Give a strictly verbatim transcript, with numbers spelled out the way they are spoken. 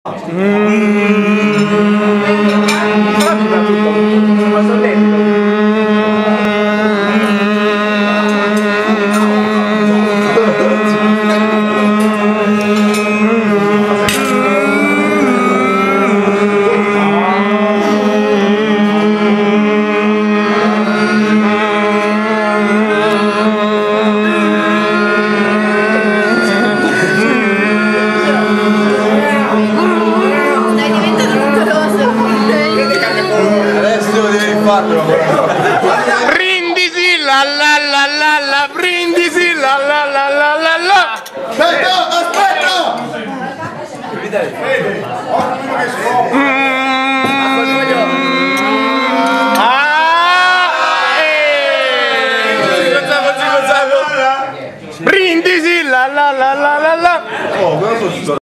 Brindisi la la la la la, brindisi la la la la la la. Aspetta, aspetta! Mm.